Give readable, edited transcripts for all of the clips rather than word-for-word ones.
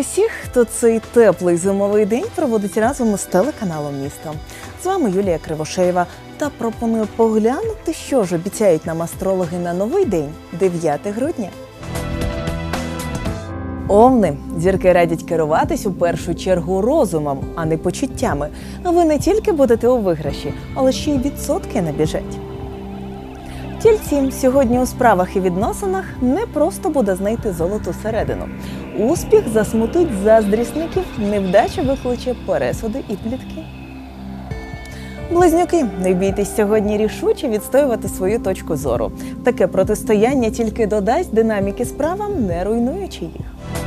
усіх, хто цей теплий зимовий день проводить разом із телеканалом «Місто». З вами Юлія Кривошеєва та пропоную поглянути, що ж обіцяють нам астрологи на новий день – 9 грудня. Овни. Зірки радять керуватись у першу чергу розумом, а не почуттями. Ви не тільки будете у виграші, але ще й відсотки набіжать. Тільці. Сьогодні у справах і відносинах не просто буде знайти золоту середину. Успіх засмутить заздрісників, невдача викличе пересуди і плітки. Близнюки. Не бійтесь сьогодні рішуче відстоювати свою точку зору. Таке протистояння тільки додасть динаміки справам, не руйнуючи їх.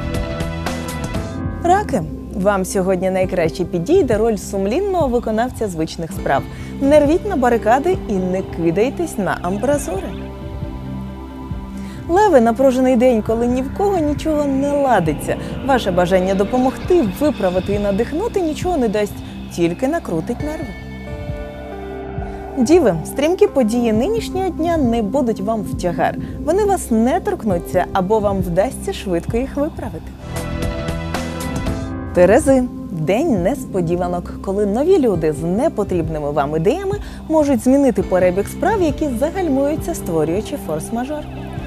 Раки. Вам сьогодні найкраще підійде роль сумлінного виконавця звичних справ. Не рвіть на барикади і не кидайтесь на амбразури. Леви. Напружений день, коли ні в кого нічого не ладиться. Ваше бажання допомогти, виправити і надихнути нічого не дасть, тільки накрутить нерви. Діви. Стрімкі події нинішнього дня не будуть вам в тягар. Вони вас не торкнуться або вам вдасться швидко їх виправити. Терези. День несподіванок, коли нові люди з непотрібними вам ідеями можуть змінити перебіг справ, які загальмуються, створюючи форс-мажор.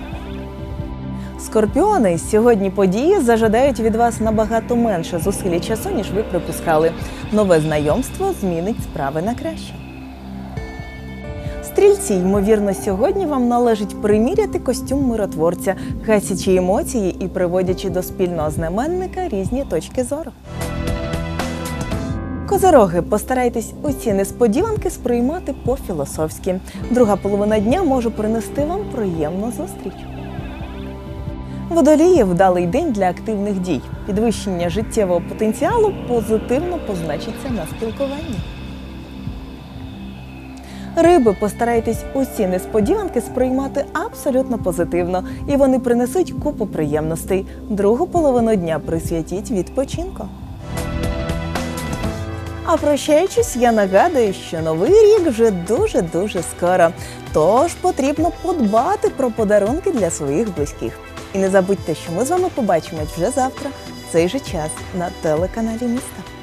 Скорпіони. Сьогодні події зажадають від вас набагато менше зусиль і часу, ніж ви припускали. Нове знайомство змінить справи на краще. Стрільці. Ймовірно, сьогодні вам належить приміряти костюм миротворця, гасячи емоції і приводячи до спільного знаменника різні точки зору. Козороги. Постарайтесь усі несподіванки сприймати по-філософськи. Друга половина дня може принести вам приємну зустріч. Водолії. Вдалий день для активних дій. Підвищення життєвого потенціалу позитивно позначиться на спілкуванні. Риби. Постарайтесь усі несподіванки сприймати абсолютно позитивно, і вони принесуть купу приємностей. Другу половину дня присвятіть відпочинку. А прощаючись, я нагадую, що новий рік вже дуже-дуже скоро. Тож потрібно подбати про подарунки для своїх близьких. І не забудьте, що ми з вами побачимось вже завтра, в цей же час на телеканалі «Місто».